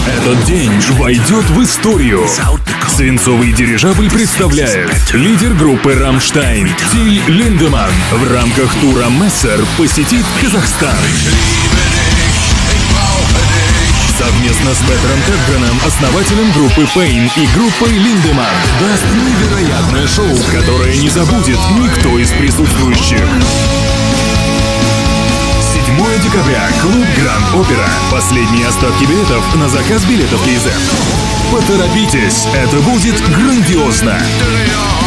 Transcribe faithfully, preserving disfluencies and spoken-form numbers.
Этот день войдет в историю. Свинцовый дирижабль представляет лидер группы «Рамштайн» Тиль Линдеманн в рамках тура «Мессер» посетит Казахстан. Совместно с Петером Тедгреном, основателем группы Pain и группой Линдеманн, даст невероятное шоу, которое не забудет никто из присутствующих. седьмого декабря, клуб Гранд Опера. Последние остатки билетов на заказ билетов КЗ. Поторопитесь, это будет грандиозно.